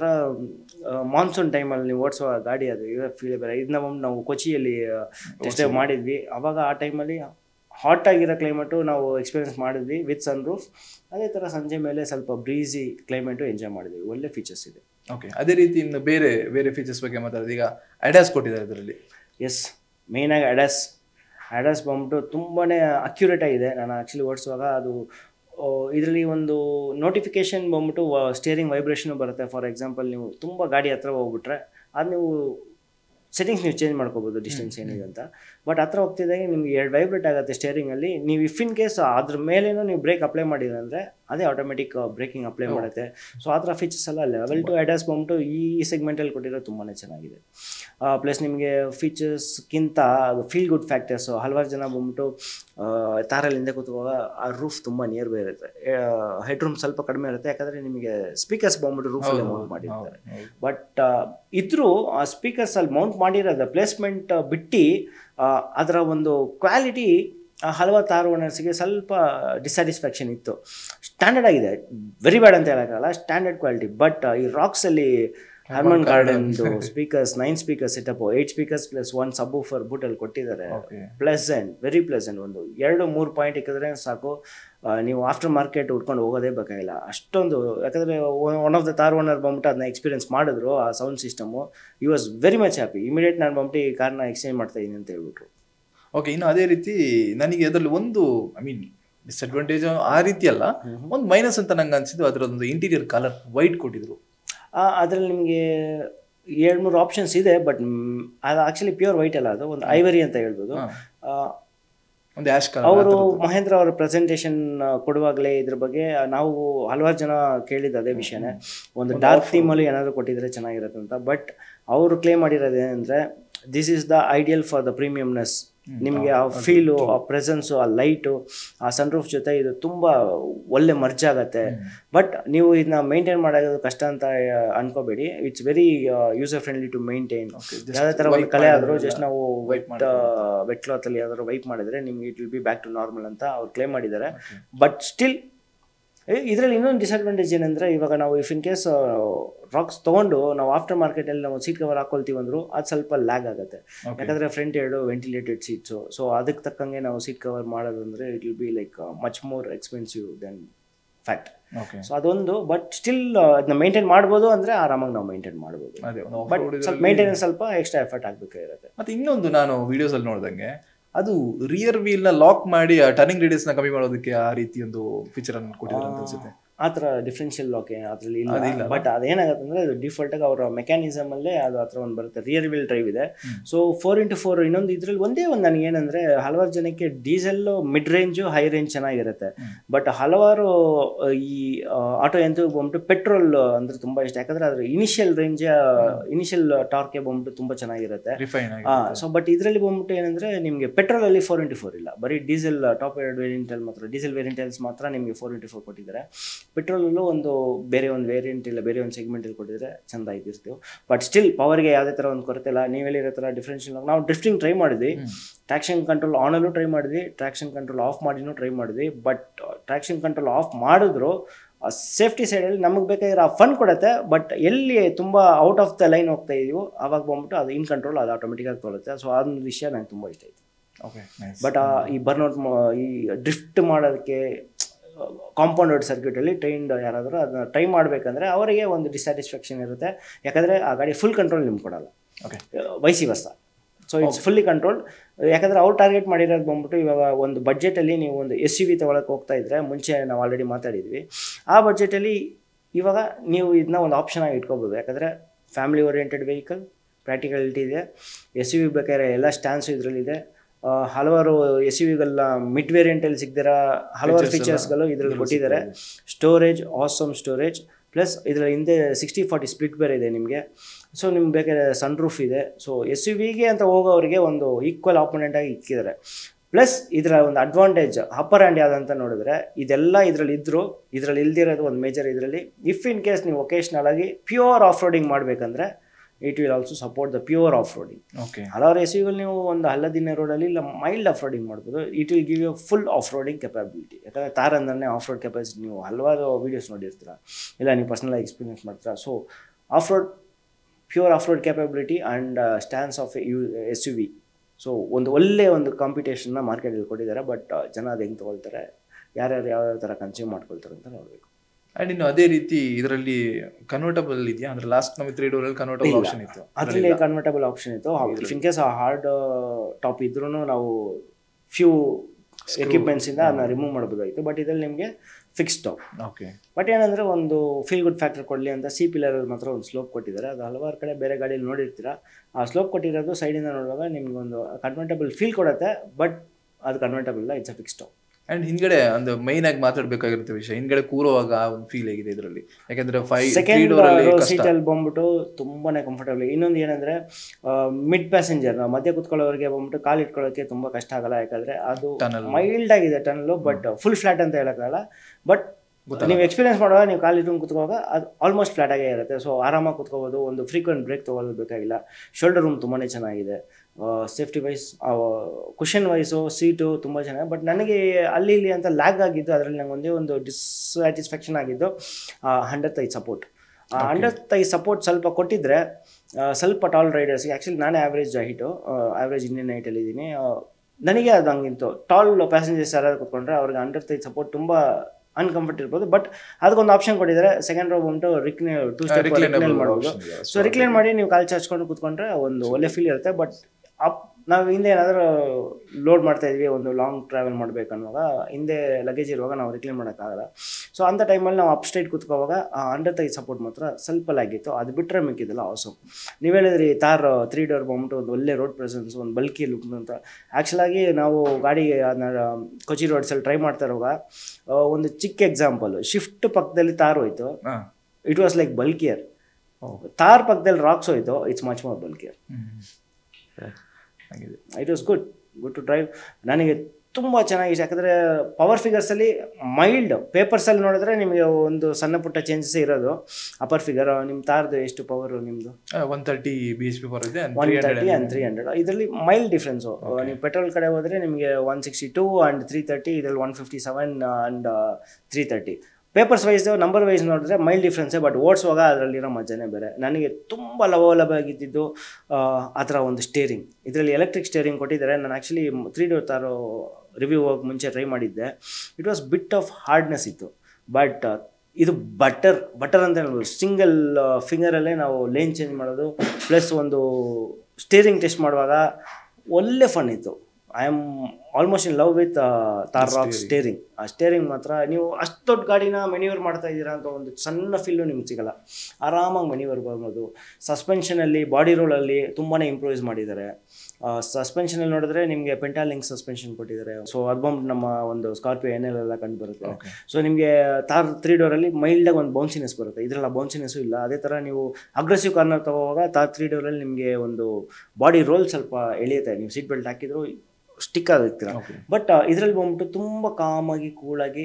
ಮಾನ್ಸೂನ್ ಟೈಮಲ್ಲಿ ನೀವು ಓಡಿಸುವ ಗಾಡಿ ಅದು ಇವಾಗ ಫೀಲ್ ಬೇರೆ. ಇದನ್ನ ನಾವು ಕೊಚ್ಚಿಯಲ್ಲಿ ಟೆಸ್ಟ್ ಡ್ರೈವ್ ಮಾಡಿದ್ವಿ. ಅವಾಗ ಆ ಟೈಮಲ್ಲಿ ಹಾಟ್ ಆಗಿರೋ ಕ್ಲೈಮೇಟು ನಾವು ಎಕ್ಸ್ಪೀರಿಯನ್ಸ್ ಮಾಡಿದ್ವಿ ವಿತ್ ಸನ್ ರೂಫ್. ಅದೇ ಥರ ಸಂಜೆ ಮೇಲೆ ಸ್ವಲ್ಪ ಬ್ರೀಸಿ ಕ್ಲೈಮೇಟು ಎಂಜಾಯ್ ಮಾಡಿದ್ವಿ. ಒಳ್ಳೆ ಫೀಚರ್ಸ್ ಇದೆ. ಓಕೆ, ಅದೇ ರೀತಿ ಇನ್ನು ಬೇರೆ ಫೀಚರ್ಸ್ ಬಗ್ಗೆ ಮಾತಾಡೋದು. ಈಗ ಅಡ್ಯಾಸ್ ಕೊಟ್ಟಿದ್ದಾರೆ ಇದರಲ್ಲಿ. ಎಸ್, ಮೇಯ್ನಾಗಿ ಅಡ್ಯಾಸ್ ಬಂದ್ಬಿಟ್ಟು ತುಂಬಾ ಅಕ್ಯುರೇಟ್ ಆಗಿದೆ. ನಾನು ಆ್ಯಕ್ಚುಲಿ ಓಡಿಸುವಾಗ ಅದು ಇದರಲ್ಲಿ ಒಂದು ನೋಟಿಫಿಕೇಶನ್ ಬಂದ್ಬಿಟ್ಟು ಸ್ಟೇರಿಂಗ್ ವೈಬ್ರೇಷನ್ ಬರುತ್ತೆ. ಫಾರ್ ಎಕ್ಸಾಂಪಲ್ ನೀವು ತುಂಬ ಗಾಡಿ ಹತ್ರ ಹೋಗ್ಬಿಟ್ರೆ ಅದು ನೀವು ಸೆಟ್ಟಿಂಗ್ಸ್ ನೀವು ಚೇಂಜ್ ಮಾಡ್ಕೋಬೋದು ಡಿಸ್ಟೆನ್ಸ್ ಏನಿದೆ ಅಂತ. ಬಟ್ ಹತ್ರ ಹೋಗ್ತಿದ್ದಂಗೆ ನಿಮ್ಗೆ 2 ವೈಬ್ರೇಟ್ ಆಗುತ್ತೆ ಸ್ಟೇರಿಂಗಲ್ಲಿ. ನೀವು ಇಫ್ ಇನ್ ಕೇಸ್ ಅದ್ರ ಮೇಲೇನೂ ನೀವು ಬ್ರೇಕ್ ಅಪ್ಲೈ ಮಾಡಿದ್ರೆ ಅಂದರೆ ಅದೇ ಆಟೋಮೆಟಿಕ್ ಬ್ರೇಕಿಂಗ್ ಅಪ್ಲೈ ಮಾಡುತ್ತೆ. ಸೊ ಆ ಥರ ಫೀಚರ್ಸ್ ಎಲ್ಲ ಲೆವೆಲ್ 2 ಅಡ್ಯಾಸ್ ಬಂದ್ಬಿಟ್ಟು ಈ ಸೆಗ್ಮೆಂಟಲ್ಲಿ ಕೊಟ್ಟಿರೋ ತುಂಬಾ ಚೆನ್ನಾಗಿದೆ. ಪ್ಲಸ್ ನಿಮಗೆ ಫೀಚರ್ಸ್ಗಿಂತ ಅದು ಫೀಲ್ ಗುಡ್ ಫ್ಯಾಕ್ಟರ್ಸು. ಹಲವಾರು ಜನ ಬಂದ್ಬಿಟ್ಟು ತಾರಲ್ಲಿ ಹಿಂದೆ ಕೂತ್ಕೊಳ್ಳುವಾಗ ಆ ರೂಫ್ ತುಂಬ ನಿಯರ್ ಬೈ ಇರುತ್ತೆ, ಹೆಡ್ ರೂಮ್ ಸ್ವಲ್ಪ ಕಡಿಮೆ ಇರುತ್ತೆ. ಯಾಕಂದರೆ ನಿಮಗೆ ಸ್ಪೀಕರ್ಸ್ ಬಂದ್ಬಿಟ್ಟು ರೂಫಲ್ಲೇ ಮೌಂಟ್ ಮಾಡಿರ್ತಾರೆ. ಬಟ್ ಇದ್ರೂ ಆ ಸ್ಪೀಕರ್ಸಲ್ಲಿ ಮೌಂಟ್ ಮಾಡಿರೋದು ಪ್ಲೇಸ್ಮೆಂಟ್ ಬಿಟ್ಟು ಅದರ ಒಂದು ಕ್ವಾಲಿಟಿ ಹಲವಾರು ತಾರ್ ಓನರ್ಸ್ಗೆ ಸ್ವಲ್ಪ ಡಿಸ್ಸ್ಯಾಟಿಸ್ಫ್ಯಾಕ್ಷನ್ ಇತ್ತು. ಸ್ಟ್ಯಾಂಡರ್ಡ್ ಆಗಿದೆ, ವೆರಿ ಬ್ಯಾಡ್ ಅಂತ ಹೇಳೋಕ್ಕಲ್ಲ, ಸ್ಟ್ಯಾಂಡರ್ಡ್ ಕ್ವಾಲಿಟಿ. ಬಟ್ ಈ ರಾಕ್ಸಲ್ಲಿ ಹರ್ಮನ್ ಕಾರ್ಡನ್ದು speakers 9 speaker setup, 8 speakers plus 1 subwoofer ಬೂಟಲ್ಲಿ ಕೊಟ್ಟಿದ್ದಾರೆ. Pleasant, very pleasant. ಒಂದು 2-3 ಪಾಯಿಂಟ್ ಇಕ್ಕಿದ್ರೆ ಸಾಕು, ನೀವು ಆಫ್ಟರ್ ಮಾರ್ಕೆಟ್ ಉಟ್ಕೊಂಡು ಹೋಗೋದೇ ಬೇಕಾಗಿಲ್ಲ ಅಷ್ಟೊಂದು. ಯಾಕಂದರೆ one of the Thar owner ಬಂದ್ಬಿಟ್ಟು ಅದನ್ನ ಎಕ್ಸ್ಪೀರಿಯನ್ಸ್ ಮಾಡಿದ್ರು ಆ sound system. You was very much happy. Immediate ನಾನು ಬಂದ್ಬಿಟ್ಟು ಈ ಕಾರ್ನ ಎಕ್ಸ್ಚೇಂಜ್ ಮಾಡ್ತಾ ಇದ್ದೀನಿ ಅಂತ ಹೇಳ್ಬಿಟ್ರು. ಓಕೆ, ಇನ್ನು ಅದೇ ರೀತಿ ನನಗೆ ಅದರಲ್ಲಿ ಒಂದು ಡಿಸ್ಅಡ್ವಾಂಟೇಜ್ ಆ ರೀತಿ ಅಲ್ಲ, ಒಂದು ಮೈನಸ್ ಅಂತ ನಂಗೆ ಅನಿಸಿದ್ದು ಅದರದೊಂದು ಇಂಟೀರಿಯರ್ ಕಲರ್ ವೈಟ್ ಕೊಟ್ಟಿದ್ರು. ಅದರಲ್ಲಿ ನಿಮಗೆ 2-3 ಆಪ್ಷನ್ಸ್ ಇದೆ. ಬಟ್ ಅದು ಆ್ಯಕ್ಚುಲಿ ಪ್ಯೂರ್ ವೈಟ್ ಅಲ್ಲ, ಅದು ಒಂದು ಐವರಿ ಅಂತ ಹೇಳ್ಬೋದು. ಅವರು ಮಹೇಂದ್ರ ಅವರ ಪ್ರೆಸೆಂಟೇಷನ್ ಕೊಡುವಾಗಲೇ ಇದ್ರ ಬಗ್ಗೆ ನಾವು ಹಲವಾರು ಜನ ಕೇಳಿದ್ದು ಅದೇ ವಿಷಯನೇ, ಒಂದು ಡಾರ್ಕ್ ಥೀಮಲ್ಲಿ ಏನಾದರೂ ಕೊಟ್ಟಿದ್ರೆ ಚೆನ್ನಾಗಿರುತ್ತೆ ಅಂತ. ಬಟ್ ಅವರು ಕ್ಲೇಮ್ ಮಾಡಿರೋದು ಏನಂದರೆ this is the ideal for the premiumness. ನಿಮಗೆ ಆ ಫೀಲು, ಆ ಪ್ರೆಸೆನ್ಸು, ಆ ಲೈಟು, ಆ ಸನ್ರೂಫ್ ಜೊತೆ ಇದು ತುಂಬ ಒಳ್ಳೆ ಮರ್ಜ್ ಆಗುತ್ತೆ. ಬಟ್ ನೀವು ಇದನ್ನ ಮೇಂಟೈನ್ ಮಾಡೋದು ಕಷ್ಟ ಅಂತ ಅನ್ಕೋಬೇಡಿ. It's very user friendly to maintain. ಯಾವುದೇ ಥರ ಒಂದು ಕಲೆ ಆದರೂ ಜಸ್ಟ್ ನಾವು ವೆಟ್ ಕ್ಲಾತಲ್ಲಿ ಯಾವ್ದಾದ್ರು ವೈಪ್ ಮಾಡಿದರೆ ನಿಮ್ಗೆ it will be back to normal ಅಂತ ಅವ್ರು ಕ್ಲೇಮ್ ಮಾಡಿದ್ದಾರೆ. ಬಟ್ ಸ್ಟಿಲ್ ಇದರಲ್ಲಿ ಇನ್ನೊಂದು ಡಿಸ್ಅಡ್ವಾಂಟೇಜ್ ಏನಂದರೆ, ಇವಾಗ ನಾವು ಇಫ್ ಇನ್ ಕೇಸ್ ರಾಕ್ಸ್ ತೊಗೊಂಡು ನಾವು ಆಫ್ಟರ್ ಮಾರ್ಕೆಟಲ್ಲಿ ನಾವು ಸೀಟ್ ಕವರ್ ಹಾಕೊಳ್ತೀವಿ ಅಂದರೂ ಅದು ಸ್ವಲ್ಪ ಲ್ಯಾಗ್ ಆಗುತ್ತೆ. ಯಾಕಂದರೆ ಫ್ರಂಟ್ 2 ವೆಂಟಿಲೇಟೆಡ್ ಸೀಟ್ಸು. ಸೊ ಅದಕ್ಕೆ ತಕ್ಕಂಗೆ ನಾವು ಸೀಟ್ ಕವರ್ ಮಾಡೋದಂದರೆ it will be like much more expensive then fact. So ಅದೊಂದು. ಬಟ್ ಸ್ಟಿಲ್ ಅದನ್ನ ಮೇಂಟೈನ್ ಮಾಡ್ಬೋದು ಅಂದರೆ ಆರಾಮಾಗಿ ನಾವು ಮೇಂಟೈನ್ ಮಾಡ್ಬೋದು. ಬಟ್ ಸ್ವಲ್ಪ ಮೇಂಟೆನೆನ್ಸ್ ಸ್ವಲ್ಪ ಎಕ್ಸ್ಟ್ರಾ ಎಫರ್ಟ್ ಆಗಬೇಕಾಗಿರುತ್ತೆ. ಮತ್ತು ಇನ್ನೊಂದು ನಾನು ವಿಡಿಯೋಸಲ್ಲಿ ನೋಡಿದಂಗೆ ಅದು ರಿಯರ್ ವೀಲ್ನ ಲಾಕ್ ಮಾಡಿ ಟರ್ನಿಂಗ್ ರೇಡಿಯಸ್ನ ಕಮ್ಮಿ ಮಾಡೋದಕ್ಕೆ ಆ ರೀತಿ ಒಂದು ಫೀಚರ್ ಅನ್ನು ಕೊಟ್ಟಿದ್ದಾರೆ ಅಂತ ಅನ್ಸುತ್ತೆ. ಆ ಥರ ಡಿಫ್ರೆನ್ಷಿಯಲ್ ಲಾಕ್ ಅದರಲ್ಲಿ ಇಲ್ಲ. ಬಟ್ ಅದೇನಾಗುತ್ತೆ ಅಂದರೆ ಅದು ಡಿಫಾಲ್ಟಾಗಿ ಅವರ ಮೆಕ್ಯಾನಿಸಮಲ್ಲೇ ಅದು ಆ ಥರ ಒಂದು ಬರುತ್ತೆ. ರಿಯರ್ ವೀಲ್ ಡ್ರೈವ್ ಇದೆ. ಸೊ 4x4 ಇನ್ನೊಂದು ಇದರಲ್ಲಿ ಒಂದೇ ಒಂದು ನನಗೆ ಏನಂದರೆ, ಹಲವಾರು ಜನಕ್ಕೆ diesel mid range high range ಚೆನ್ನಾಗಿರುತ್ತೆ. ಬಟ್ ಹಲವಾರು ಈ ಆಟೋ ಎಂತ ಬಂದ್ಬಿಟ್ಟು ಪೆಟ್ರೋಲ್ ಅಂದರೆ ತುಂಬ ಇಷ್ಟ. ಯಾಕಂದರೆ ಅದರ ಇನಿಷಿಯಲ್ ಟಾರ್ಕೆ ಬಂದ್ಬಿಟ್ಟು ತುಂಬ ಚೆನ್ನಾಗಿರುತ್ತೆ. ಸೊ ಬಟ್ ಇದರಲ್ಲಿ ಬಂದ್ಬಿಟ್ಟು ಏನಂದರೆ ನಿಮಗೆ ಪೆಟ್ರೋಲಲ್ಲಿ 4x4 ಇಲ್ಲ, ಬರೀ ಡೀಸೆಲ್ ಟಾಪ್ 2 ವೇರಿಯಂಟಲ್ಲಿ ಮಾತ್ರ, ಡೀಸೆಲ್ ವೇರಿಯಂಟಲ್ಸ್ ಮಾತ್ರ ನಿಮಗೆ 4x4 ಕೊಟ್ಟಿದ್ದಾರೆ. ಪೆಟ್ರೋಲಲ್ಲೂ ಒಂದು ಬೇರೆ ಒಂದು ವೇರಿಯಂಟ್ ಇಲ್ಲ, ಬೇರೆ ಒಂದು ಸೆಗ್ಮೆಂಟಲ್ಲಿ ಕೊಟ್ಟಿದ್ರೆ ಚೆಂದ ಇದ್ದಿರ್ತೀವಿ. ಬಟ್ ಸ್ಟಿಲ್ ಪವರ್ಗೆ ಯಾವುದೇ ಥರ ಒಂದು ಕೊರತೆ ಇಲ್ಲ. ನೀವು ಹೇಳಿರೋ ಥರ ಡಿಫ್ರೆನ್ಷಿಯಲ್ ನಾವು ಡ್ರಿಫ್ಟಿಂಗ್ ಟ್ರೈ ಮಾಡಿದ್ವಿ, ಟ್ರಾಕ್ಷನ್ ಕಂಟ್ರೋಲ್ ಆನಲ್ಲೂ ಟ್ರೈ ಮಾಡಿದ್ವಿ, ಟ್ರಾಕ್ಷನ್ ಕಂಟ್ರೋಲ್ ಆಫ್ ಮಾಡಿನೂ ಟ್ರೈ ಮಾಡಿದ್ವಿ. ಬಟ್ ಟ್ರಾಕ್ಷನ್ ಕಂಟ್ರೋಲ್ ಆಫ್ ಮಾಡಿದ್ರು ಸೇಫ್ಟಿ ಸೈಡಲ್ಲಿ ನಮಗೆ ಬೇಕಾಗಿರೋ ಆ ಫನ್ ಕೊಡುತ್ತೆ. ಬಟ್ ಎಲ್ಲಿ ತುಂಬ ಔಟ್ ಆಫ್ ದ ಲೈನ್ ಹೋಗ್ತಾ ಇದೀವೋ ಆವಾಗ ಬಂದ್ಬಿಟ್ಟು ಅದು ಇನ್ ಕಂಟ್ರೋಲ್ ಅದು ಆಟೋಮೆಟಿಕಾಗಿ ತೊಳುತ್ತೆ. ಸೊ ಅದೊಂದು ವಿಷಯ ನನಗೆ ತುಂಬ ಇಷ್ಟ ಆಯಿತು. ಬಟ್ ಈ ಬರ್ನೌಟ್ ಈ ಡ್ರಿಫ್ಟ್ ಮಾಡೋದಕ್ಕೆ ಕಾಂಪೌಂಡೆಡ್ ಸರ್ಕ್ಯೂಟಲ್ಲಿ ಟ್ರೈನ್ಡ್ ಯಾರಾದರೂ ಅದನ್ನ ಟ್ರೈ ಮಾಡಬೇಕಂದ್ರೆ ಅವರಿಗೆ ಒಂದು ಡಿಸ್ಸ್ಯಾಟಿಸ್ಫ್ಯಾಕ್ಷನ್ ಇರುತ್ತೆ. ಯಾಕಂದರೆ ಆ ಗಾಡಿ ಫುಲ್ ಕಂಟ್ರೋಲ್ ನಿಮ್ಗೆ ಕೊಡಲ್ಲ, vice versa. So it's fully controlled. ಯಾಕಂದರೆ ಅವ್ರು ಟಾರ್ಗೆಟ್ ಮಾಡಿರೋದು ಬಂದ್ಬಿಟ್ಟು ಇವಾಗ ಒಂದು ಬಡ್ಜೆಟಲ್ಲಿ ನೀವು ಒಂದು SUV ತೊಗೊಳಕ್ಕೆ ಹೋಗ್ತಾ ಇದ್ದರೆ, ಮುಂಚೆ ನಾವು ಆಲ್ರೆಡಿ ಮಾತಾಡಿದ್ವಿ, ಆ ಬಡ್ಜೆಟಲ್ಲಿ ಇವಾಗ ನೀವು ಇದನ್ನ ಒಂದು ಆಪ್ಷನ್ ಆಗಿ ಇಟ್ಕೋಬೋದು. ಯಾಕಂದರೆ ಫ್ಯಾಮಿಲಿ ಓರಿಯೆಂಟೆಡ್ ವೆಹಿಕಲ್, ಪ್ರಾಕ್ಟಿಕಲಿಟಿ ಇದೆ, SUV ಬೇಕಾದ್ರೆ ಎಲ್ಲ ಸ್ಟ್ಯಾನ್ಸು ಇದರಲ್ಲಿದೆ. ಹಲವಾರು SUVಗಳ ಮಿಡ್ ವೇರಿಯಂಟಲ್ಲಿ ಸಿಗ್ದಿರ ಹಲವಾರು ಫೀಚರ್ಸ್ಗಳು ಇದರಲ್ಲಿ ಕೊಟ್ಟಿದ್ದಾರೆ. ಸ್ಟೋರೇಜ್, ಆಸಮ್ ಸ್ಟೋರೇಜ್, ಪ್ಲಸ್ ಇದರ ಹಿಂದೆ 60-40 ಸ್ಪ್ಲಿಟ್ ಬೇರೆ ಇದೆ ನಿಮಗೆ. ಸೊ ನಿಮ್ಗೆ ಬೇಕಾದ್ರೆ ಸನ್ ರೂಫ್ ಇದೆ. ಸೊ SUVಗೆ ಅಂತ ಹೋಗೋರಿಗೆ ಒಂದು ಈಕ್ವಲ್ ಆಪೋನೆಂಟಾಗಿ ಇಕ್ಕಿದ್ದಾರೆ. ಪ್ಲಸ್ ಇದರ ಒಂದು ಅಡ್ವಾಂಟೇಜ್ ಅಪ್ಪರ್ ಹ್ಯಾಂಡ್ ಯಾವುದಂತ ನೋಡಿದ್ರೆ ಇದೆಲ್ಲ ಇದರಲ್ಲಿ ಇದ್ದರೂ ಇದರಲ್ಲಿ ಇಲ್ದಿರೋದು ಒಂದು ಮೇಜರ್ ಇದರಲ್ಲಿ, ಇಫ್ ಇನ್ ಕೇಸ್ ನೀವು ಒಕೇಶ್ನಲ್ ಆಗಿ ಪ್ಯೂರ್ ಆಫ್ ರೋಡಿಂಗ್ ಮಾಡಬೇಕಂದ್ರೆ it will also support the pure off roading. ಹಲವಾರು SUVಗಳು ನೀವು ಒಂದು ಹಳ್ಳದಿನ ರೋಡಲ್ಲಿ ಇಲ್ಲ ಮೈಲ್ಡ್ ಆಫ್ ರೋಡಿಂಗ್ ಮಾಡ್ಬೋದು. It will give you full off roading capability. ಯಾಕಂದರೆ ತಾರ್ ಅಂದ್ರೆ ಆಫ್ ರೋಡ್ ಕೆಪಾಸಿಟಿ ನೀವು ಹಲವಾರು ವೀಡಿಯೋಸ್ ನೋಡಿರ್ತೀರ, ಇಲ್ಲ ನೀವು ಪರ್ಸನಲ್ ಎಕ್ಸ್ಪೀರಿಯನ್ಸ್ ಮಾಡ್ತೀರಾ. So off road, pure off road capability and stance of SUV. ಸೊ ಒಂದು ಒಳ್ಳೆಯ ಒಂದು ಕಾಂಪಿಟೇಷನ್ನ ಮಾರ್ಕೆಟಲ್ಲಿ ಕೊಟ್ಟಿದ್ದಾರೆ. ಬಟ್ ಜನ ಅದು ಹೆಂಗೆ ತೊಗೊಳ್ತಾರೆ, ಯಾರ್ಯಾರು ಯಾವ್ಯಾವ ಥರ ಕನ್ಸ್ಯೂಮ್ ಮಾಡ್ಕೊಳ್ತಾರೆ ಅಂತ ನೋಡಬೇಕು. ಆ್ಯಂಡ್ ಇನ್ನು ಅದೇ ರೀತಿ ಇದರಲ್ಲಿ ಕನ್ವರ್ಟಬಲ್ ಇದೆಯಾ? ಅಂದರೆ ಲಾಸ್ಟ್ ನಮಗೆ 3 ಡೋರಲ್ಲಿ ಕನ್ವರ್ಟಬಲ್ ಆಪ್ಷನ್ ಇತ್ತು, ಅದರಲ್ಲಿ ಕನ್ವರ್ಟಬಲ್ ಆಪ್ಷನ್ ಇತ್ತು. ಇನ್ ಕೇಸ್ ಹಾರ್ಡ್ ಟಾಪ್ ಇದ್ರೂ ನಾವು ಫ್ಯೂ ಎಕ್ವಿಪ್ಮೆಂಟ್ಸಿಂದ ಅದನ್ನ ರಿಮೂವ್ ಮಾಡ್ಬೋದಾಯಿತು. ಬಟ್ ಇದರಲ್ಲಿ ನಿಮಗೆ ಫಿಕ್ಸ್ ಟಾಪ್. ಓಕೆ. ಬಟ್ ಏನಂದರೆ ಒಂದು ಫೀಲ್ ಗುಡ್ ಫ್ಯಾಕ್ಟರ್ ಕೊಡಲಿ ಅಂತ C ಪಿಲ್ಲರಲ್ಲಿ ಮಾತ್ರ ಒಂದು ಸ್ಲೋಪ್ ಕೊಟ್ಟಿದ್ದಾರೆ. ಅದು ಹಲವಾರು ಕಡೆ ಬೇರೆ ಗಾಡಿಯಲ್ಲಿ ನೋಡಿರ್ತೀರ. ಆ ಸ್ಲೋಪ್ ಕೊಟ್ಟಿರೋದು ಸೈಡಿಂದ ನೋಡುವಾಗ ನಿಮ್ಗೊಂದು ಕನ್ವರ್ಟಬಲ್ ಫೀಲ್ ಕೊಡುತ್ತೆ. ಬಟ್ ಅದು ಕನ್ವರ್ಟಬಲ್ ಇಲ್ಲ, it's a fix top. And ಹಿಂದ್ಗಡೆ ಒಂದು ಮೈನ್ ಆಗಿ ಮಾತಾಡಬೇಕಾಗಿರುತ್ತೆ ವಿಷಯ, ಹಿಂದ್ಗಡೆ ಕೂರುವಾಗ ಒಂದು ಫೀಲ್ ಹೇಗಿದೆ ಇದರಲ್ಲಿ? ಯಾಕಂದರೆ 5 ಸೀಟಲ್ಲಿ ಬಂದ್ಬಿಟ್ಟು ತುಂಬಾ ಕಂಫರ್ಟಬಲ್. ಇನ್ನೊಂದು ಏನಂದರೆ ಮಿಡ್ ಪ್ಯಾಸೆಂಜರ್ ಮಧ್ಯೆ ಕೂತ್ಕೊಳ್ಳೋರಿಗೆ ಬಂದ್ಬಿಟ್ಟು ಕಾಲು ಇಟ್ಕೊಳ್ಳೋಕ್ಕೆ ತುಂಬ ಕಷ್ಟ ಆಗಲ್ಲ. ಯಾಕಂದರೆ ಅದು ಮೈಲ್ಡ್ ಆಗಿದೆ ಟನಲ್ಲು, ಬಟ್ ಫುಲ್ ಫ್ಲಾಟ್ ಅಂತ ಹೇಳೋಕ್ಕಾಗಲ್ಲ. ಬಟ್ ನೀವು ಎಕ್ಸ್ಪೀರಿಯನ್ಸ್ ಮಾಡುವಾಗ ನೀವು ಕಾಲು ಇಟ್ಕೊಂಡು ಕೂತ್ಕೊಳ್ಳುವಾಗ ಅದು ಆಲ್ಮೋಸ್ಟ್ ಫ್ಲಾಟಾಗೇ ಇರುತ್ತೆ. ಸೊ ಆರಾಮಾಗಿ ಕೂತ್ಕೋಬೋದು, ಒಂದು ಫ್ರೀಕ್ವೆಂಟ್ ಬ್ರೇಕ್ ತೊಗೊಳ್ಬೇಕಾಗಿಲ್ಲ. ಶೋಲ್ಡರ್ ರೂಮ್ ತುಂಬಾ ಚೆನ್ನಾಗಿದೆ. Safety wise, cushion wise, seat ತುಂಬ ಚೆನ್ನಾಗಿದೆ. ಬಟ್ ನನಗೆ ಅಲ್ಲಿ ಇಲ್ಲಿ ಅಂತ ಲ್ಯಾಗ್ ಆಗಿದ್ದು, ಅದರಲ್ಲಿ ನಂಗೆ ಒಂದೇ ಒಂದು ಡಿಸ್ಸ್ಯಾಟಿಸ್ಫ್ಯಾಕ್ಷನ್ ಆಗಿದ್ದು under thigh support. Under thigh support ಸ್ವಲ್ಪ ಕೊಟ್ಟಿದ್ರೆ ಸ್ವಲ್ಪ ಟಾಲ್ ರೈಡರ್ಸ್ಗೆ, ಆ್ಯಕ್ಚುಲಿ ನಾನೇ ಆ್ಯಾವ್ರೇಜ್ ಹೈಟು, ಆ್ಯಾವ್ರೇಜ್ ಇಂಡಿಯನ್ ಹೈಟಲ್ಲಿ ಇದ್ದೀನಿ, ನನಗೆ ಅದು ಹಂಗಿತ್ತು. ಟಾಲ್ ಪ್ಯಾಸೆಂಜರ್ಸ್ ಯಾರಾದ್ರು ಕೂತ್ಕೊಂಡ್ರೆ ಅವ್ರಿಗೆ ಅಂಡರ್ ಥೈ ಸಪೋರ್ಟ್ ತುಂಬ ಅನ್ಕಂಫರ್ಟ್ ಇರ್ಬೋದು. ಬಟ್ ಅದಕ್ಕೊಂದು ಆಪ್ಷನ್ ಕೊಟ್ಟಿದ್ದಾರೆ. ಸೆಕೆಂಡ್ ರೋ ಬಂದು 2 ಸ್ಟೆಪ್ ರಿಕ್ಲೈನ್ ಮಾಡ್ಬೋದು. ಸೊ ರಿಕ್ಲೈನ್ ಮಾಡಿ ನೀವು ಕಾಲು ಚಾಚ್ಕೊಂಡು ಕೂತ್ಕೊಂಡ್ರೆ ಒಂದು ಒಳ್ಳೆ ಫೀಲ್ ಇರುತ್ತೆ. ಬಟ್ ನಾವು ಹಿಂದೆ ಏನಾದರೂ ಲೋಡ್ ಮಾಡ್ತಾ ಇದ್ವಿ, ಒಂದು ಲಾಂಗ್ ಟ್ರಾವೆಲ್ ಮಾಡಬೇಕನ್ನುವಾಗ ಹಿಂದೆ ಲಗೇಜ್ ಇರುವಾಗ ನಾವು ರಿಕ್ಲೈನ್ ಮಾಡೋಕ್ಕಾಗಲ್ಲ. ಸೊ ಅಂಥ ಟೈಮಲ್ಲಿ ನಾವು ಅಪ್ ಸ್ಟ್ರೈಟ್ ಕೂತ್ಕೋವಾಗ ಅಂಡರ್ ಥೈ ಸಪೋರ್ಟ್ ಮಾತ್ರ ಸ್ವಲ್ಪ ಲಾಗಿತ್ತು. ಅದು ಬಿಟ್ಟರೆ ಮಿಕ್ಕಿದ್ದಲ್ಲ ಆಸಮ್. ನೀವು ಹೇಳಿದ್ರಿ ತಾರ್ 3 ಡೋರ್ ಬಂದ್ಬಿಟ್ಟು ಒಂದು ಒಳ್ಳೆ ರೋಡ್ ಪ್ರೆಸೆನ್ಸ್, ಒಂದು ಬಲ್ಕಿ ಲುಕ್ ಅಂತ. ಆ್ಯಕ್ಚುಲಾಗಿ ನಾವು ಗಾಡಿ ಅದನ್ನ ಕೊಚಿ ರೋಡ್ಸಲ್ಲಿ ಟ್ರೈ ಮಾಡ್ತಾ ಇರುವಾಗ ಒಂದು ಚಿಕ್ಕ ಎಕ್ಸಾಂಪಲ್, ಶಿಫ್ಟ್ ಪಕ್ಕದಲ್ಲಿ ತಾರ್ ಹೋಯ್ತು, it was like bulkier. Thar ಪಕ್ಕದಲ್ಲಿ ರಾಕ್ಸ್ ಹೋಯ್ತು, it's much more bulkier. It was good to drive. ನನಗೆ ತುಂಬ ಚೆನ್ನಾಗಿದೆ. ಯಾಕಂದರೆ ಪವರ್ ಫಿಗರ್ಸಲ್ಲಿ ಮೈಲ್ಡ್, ಪೇಪರ್ಸಲ್ಲಿ ನೋಡಿದ್ರೆ ನಿಮಗೆ ಒಂದು ಸಣ್ಣ ಪುಟ್ಟ ಚೇಂಜಸ್ ಇರೋದು. ಅಪ್ಪರ್ ಫಿಗರ್ ನಿಮ್ಮ ತಾರ್ದು ಎಷ್ಟು ಪವರು ನಿಮ್ಮದು 130 BHP ಪವರ್ ಇದೆ, 130 and 300. ಇದರಲ್ಲಿ ಮೈಲ್ಡ್ ಡಿಫ್ರೆನ್ಸು. ನೀವು ಪೆಟ್ರೋಲ್ ಕಡೆ ಹೋದರೆ ನಿಮಗೆ 162 and 330, ಇದರಲ್ಲಿ 157 and 330. Papers wise, number wise ನೋಡಿದ್ರೆ ಮೈಲ್ಡ್ ಡಿಫ್ರೆನ್ಸೇ. ಬಟ್ ಓಡಿಸುವಾಗ ಅದರಲ್ಲಿರೋ ಮಜಾನೇ ಬೇರೆ. ನನಗೆ ತುಂಬ ಲವಲಭಾಗಿದ್ದು ಆ ಥರ ಒಂದು ಸ್ಟೇರಿಂಗ್. ಇದರಲ್ಲಿ ಎಲೆಕ್ಟ್ರಿಕ್ ಸ್ಟೇರಿಂಗ್ ಕೊಟ್ಟಿದ್ದಾರೆ. ನಾನು ಆ್ಯಕ್ಚುಲಿ 3 ಡೋರ್ ತಾರು ರಿವ್ಯೂ ಹೋಗಿ ಮುಂಚೆ ಟ್ರೈ ಮಾಡಿದ್ದೆ. It was bit of hardness ಇತ್ತು. ಬಟ್ ಇದು ಬಟರ್ ಅಂತ ಹೇಳ್ಬೋದು. ಸಿಂಗಲ್ ಫಿಂಗರಲ್ಲೇ ನಾವು ಲೇನ್ ಚೇಂಜ್ ಮಾಡೋದು, ಪ್ಲಸ್ ಒಂದು ಸ್ಟೇರಿಂಗ್ ಟೆಸ್ಟ್ ಮಾಡುವಾಗ ಒಳ್ಳೆ ಫನ್ ಇತ್ತು. I am almost in love with Thar ರಾಕ್ ಸ್ಟೇರಿಂಗ್. ಆ ಸ್ಟೇರಿಂಗ್ ಮಾತ್ರ ನೀವು ಅಷ್ಟು ದೊಡ್ಡ ಗಾಡಿನ ಮೆನ್ಯೂವರ್ ಮಾಡ್ತಾ ಇದ್ದೀರಾ ಅಂತ ಒಂದು ಸಣ್ಣ ಫೀಲು ನಿಮ್ಗೆ ಸಿಗಲ್ಲ. ಆರಾಮಾಗಿ ಮೆನ್ಯೂವರ್ ಬರ್ಬೋದು. ಸಸ್ಪೆನ್ಷನಲ್ಲಿ, ಬಾಡಿ ರೋಲಲ್ಲಿ ತುಂಬಾ ಇಂಪ್ರೂವೈಸ್ ಮಾಡಿದ್ದಾರೆ. ಸಸ್ಪೆನ್ಷನಲ್ಲಿ ನೋಡಿದ್ರೆ ನಿಮಗೆ ಪೆಂಟಾಲಿಂಕ್ ಸಸ್ಪೆನ್ಷನ್ ಕೊಟ್ಟಿದ್ದಾರೆ. ಸೊ ಅದು ಬಂದು ನಮ್ಮ ಒಂದು ಸ್ಕಾರ್ಪಿಯೋ NL ಎಲ್ಲ ಕಂಡು ಬರುತ್ತೆ. ಸೊ ನಿಮಗೆ ತಾರ್ 3 ಡೋರಲ್ಲಿ ಮೈಲ್ಡಾಗಿ ಒಂದು ಬೌನ್ಸಿನೆಸ್ ಬರುತ್ತೆ. ಇದರಲ್ಲಿ ಬೌನ್ಸಿನೆಸ್ಸು ಇಲ್ಲ. ಅದೇ ಥರ ನೀವು ಅಗ್ರೆಸಿವ್ ಕಾರ್ನರ್ ತೊಗೋವಾಗ ತಾರ್ 3 ಡೋರಲ್ಲಿ ನಿಮಗೆ ಒಂದು ಬಾಡಿ ರೋಲ್ ಸ್ವಲ್ಪ ಎಳೆಯುತ್ತೆ. ನೀವು ಸೀಟ್ ಬೆಲ್ಟ್ ಹಾಕಿದ್ರು ಸ್ಟಿಕ್ ಆಗಿರ್ತೀರ. ಬಟ್ ಇದರಲ್ಲಿ ಬಂದ್ಬಿಟ್ಟು ತುಂಬ ಕಾಮಾಗಿ ಕೂಲಾಗಿ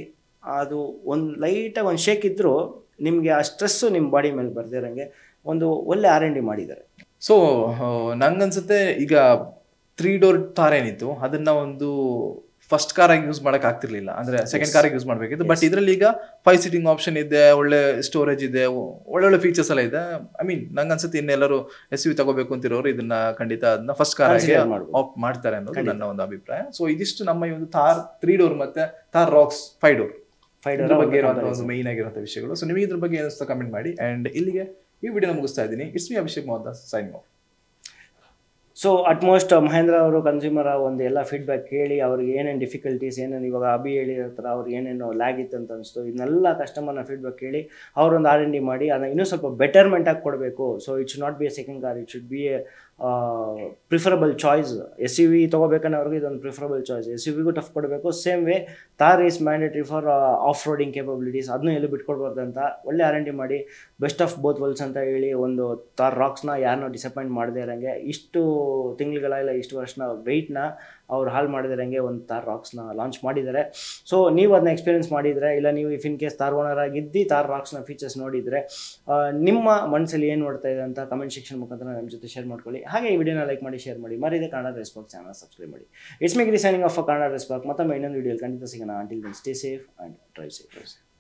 ಅದು ಒಂದು ಲೈಟಾಗಿ ಒಂದು ಶೇಕ್ ಇದ್ದರೂ ನಿಮಗೆ ಆ ಸ್ಟ್ರೆಸ್ಸು ನಿಮ್ಮ ಬಾಡಿ ಮೇಲೆ ಬರ್ದಿರಂಗೆ ಒಂದು ಒಳ್ಳೆ R&D ಮಾಡಿದ್ದಾರೆ. ಸೊ ನಂಗನ್ಸುತ್ತೆ ಈಗ 3 ಡೋರ್ ಥಾರ್ ಏನಿತ್ತು ಅದನ್ನ ಒಂದು ಫಸ್ಟ್ ಕಾರಾಗಿ ಯೂಸ್ ಮಾಡಕ್ ಆಗ್ತಿರ್ಲಿಲ್ಲ, ಅಂದ್ರೆ ಸೆಕೆಂಡ್ ಕಾರಾಗಿ ಯೂಸ್ ಮಾಡ್ಬೇಕಿತ್ತು. ಬಟ್ ಇದರಲ್ಲಿ ಈಗ 5 ಸೀಟಿಂಗ್ ಆಪ್ಷನ್ ಇದೆ, ಒಳ್ಳೆ ಸ್ಟೋರೇಜ್ ಇದೆ, ಒಳ್ಳೊಳ್ಳೆ ಫೀಚರ್ಸ್ ಎಲ್ಲ ಇದೆ. ಐ ಮೀನ್ ನಂಗೆ ಅನ್ಸುತ್ತೆ ಇನ್ನೆಲ್ಲರೂ SUV ತಗೋಬೇಕು ಅಂತಿರೋರು ಇದನ್ನ ಖಂಡಿತ ಅದನ್ನ ಫಸ್ಟ್ ಕಾರ್ ಆಗಿ ಆಪ್ಟ್ ಮಾಡ್ತಾರೆ ಅನ್ನೋದು ನನ್ನ ಒಂದು ಅಭಿಪ್ರಾಯ. ಸೊ ಇದಿಷ್ಟು ನಮ್ಮ ಈ ಒಂದು ಥಾರ್ 3 ಡೋರ್ ಮತ್ತೆ ಥಾರ್ ರಾಕ್ಸ್ 5 ಡೋರ್ ಬಗ್ಗೆ ಇರುವಂತಹ ಒಂದು ಮೈನ್ ಆಗಿರುವಂತಹ ವಿಷಯಗಳು. ಸೊ ನಿಮಗೆ ಇದ್ರ ಬಗ್ಗೆ ಏನಿಸ್ತಾ ಕಮೆಂಟ್ ಮಾಡಿ. ಅಂಡ್ ಇಲ್ಲಿಗೆ ಈ ವಿಡಿಯೋನ ಮುಗಿಸ್ತಾ ಇದ್ದೀನಿ. It's me Abhishek Mohammed signing off. So utmost Mahindra ಅವರು ಕನ್ಸ್ಯೂಮರ್ ಒಂದು ಎಲ್ಲ ಫೀಡ್ಬ್ಯಾಕ್ ಕೇಳಿ ಅವ್ರಿಗೆ ಏನೇನು ಡಿಫಿಕಲ್ಟೀಸ್, ಏನೇನು ಇವಾಗ ಅಭಿ ಹೇಳಿರೋ ಥರ ಅವ್ರಿಗೆ ಏನೇನು ಲ್ಯಾಗ್ ಇತ್ತು ಅಂತ ಅನಿಸ್ತು, ಇದನ್ನೆಲ್ಲ ಕಸ್ಟಮರ್ನ ಫೀಡ್ಬ್ಯಾಕ್ ಕೇಳಿ ಅವರೊಂದು R&D ಮಾಡಿ ಅದನ್ನು ಇನ್ನೂ ಸ್ವಲ್ಪ ಬೆಟರ್ಮೆಂಟ್ ಆಗಿ ಕೊಡಬೇಕು. So it should not be a second car, it should be a preferable choice. SUV ತೊಗೋಬೇಕನ್ನೋ ಅವ್ರಿಗೆ ಇದೊಂದು ಪ್ರಿಫರಬಲ್ ಚಾಯ್ಸ್. SUVಗೂ ಟಫ್ ಕೊಡಬೇಕು. Same way Thar is mandatory for off roading capabilities, ಅದನ್ನೂ ಎಲ್ಲೂ ಬಿಟ್ಕೊಡ್ಬಾರ್ದು ಅಂತ ಒಳ್ಳೆ R&D ಮಾಡಿ ಬೆಸ್ಟ್ ಆಫ್ ಬೋತ್ ವರ್ಲ್ಡ್ಸ್ ಅಂತ ಹೇಳಿ ಒಂದು ಥಾರ್ ರಾಕ್ಸ್ನ ಯಾರನ್ನೂ ಡಿಸಪಾಯಿಂಟ್ ಮಾಡದೇ ಇರೋಂಗೆ, ಇಷ್ಟು ತಿಂಗಳುಗಳೆಲ್ಲ ಇಷ್ಟು ವರ್ಷನ ವೆಯ್ಟ್ನ ಅವ್ರು ಹಾಳು ಮಾಡಿದಿರಂಗೆ ಒಂದು ಥಾರ್ ರಾಕ್ಸ್ನ ಲಾಂಚ್ ಮಾಡಿದ್ದಾರೆ. ಸೊ ನೀವು ಅದನ್ನ ಎಕ್ಸ್ಪೀರಿಯನ್ಸ್ ಮಾಡಿದರೆ, ಇಲ್ಲ ನೀವು if in case Thar owner ಆಗಿದ್ದು ಥಾರ್ ರಾಕ್ಸ್ನ ಫೀಚರ್ಸ್ ನೋಡಿದರೆ ನಿಮ್ಮ ಮನಸ್ಸಲ್ಲಿ ಏನು ನೋಡ್ತಾ ಇದೆ ಅಂತ ಕಮೆಂಟ್ ಸೆಕ್ಷನ್ ಮುಖಾಂತರ ನಮ್ಮ ಜೊತೆ ಶೇರ್ ಮಾಡ್ಕೊಳ್ಳಿ. ಹಾಗೆ ಈ ವಿಡಿಯೋನ ಲೈಕ್ ಮಾಡಿ, ಶೇರ್ ಮಾಡಿ, ಮರಿದೆ ಕನ್ನಡ ರೆಸ್ಪಾಕ್ ಚಾನಲ್ ಸಬ್ಸ್ಕ್ರೈಬ್ ಮಾಡಿ. It's me Giri signing off Kannada ರೆಸ್ಪಾಕ್. ಮತ್ತೊಮ್ಮೆ ಇನ್ನೊಂದು ವಿಡಿಯೋಲಿ ಖಂಡಿತ ಸಿಗೋಣ. Until then stay safe and drive safe.